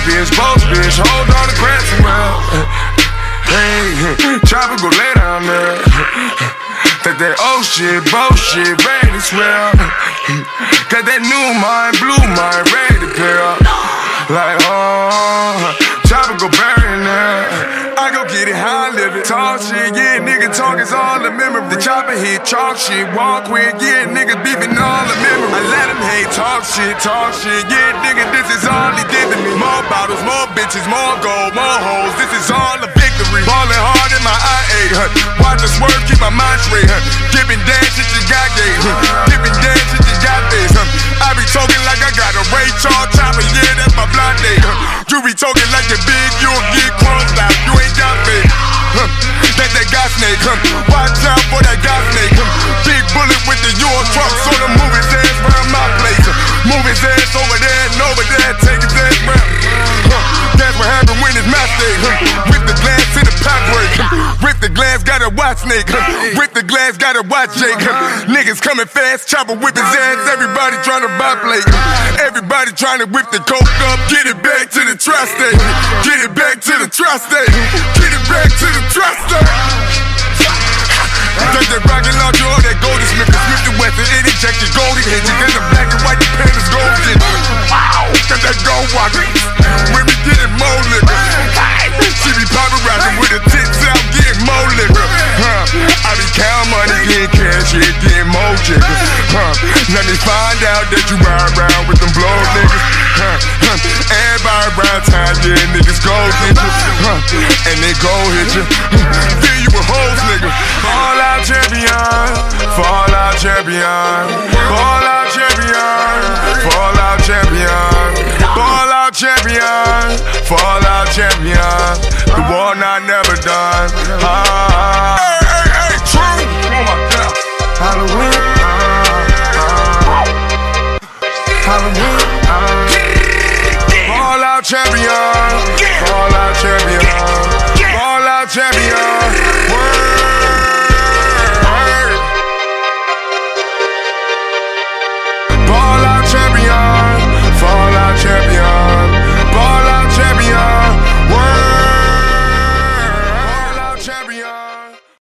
bitch, hold on to Cranston, well. Hey, chopper go lay down there. Think that old shit, bullshit, ready to swell. Got that new mind, blue mind, ready to pill. Like, chopper go bury in there. I go get it how I live it. Talk shit, yeah, nigga talk is all the memory. The chopper hit, chalk shit, walk with, yeah, nigga beefing all the memory. I let him hate, talk shit, yeah, nigga, this is all he did to me. More bottles, more bitches, more gold, more hoes, this is all a victory. Ballin' hard in my IA, watch the swerve, keep my mind straight, Dippin' dance shit you got gay, dippin' dance shit you got this, I be talking like I got a Ray Charles chopper, yeah, that's my blind day, You be talking like you're big, you'll get crumbs out, you ain't got me. That got snake, watch out for that got snake, Big bullet with the Euro truck, so the move his ass round my place, Move his ass over there and over there, take his ass round. That's what happened when it's my state, With the glass in the pot break, With the glass, gotta watch snake, With the glass, gotta watch Jake, Niggas coming fast, chopper whip his ass, everybody trying to buy plate, Everybody trying to whip the coke up, get it back to the tri-state, Get it back to the tri-state, Get it back to the tri-state. Take that rocket launcher or that golden Smith the Western, it inject your golden hinges. Then the black and white, the pandas golden. Wow, got that gold walker. When we getting more liquor, she be paparazzi with her tits out, getting more liquor. I be counting money, getting cash, yeah, getting more jiggers. Let me find out that you ride around with them blow niggas. Everybody around town, yeah, niggas go get you. And they go hit you. Fill you with hoes, nigga. Fall out champion, fall out champion, fall out champion, fall out champion, fall out champion, fall out champion.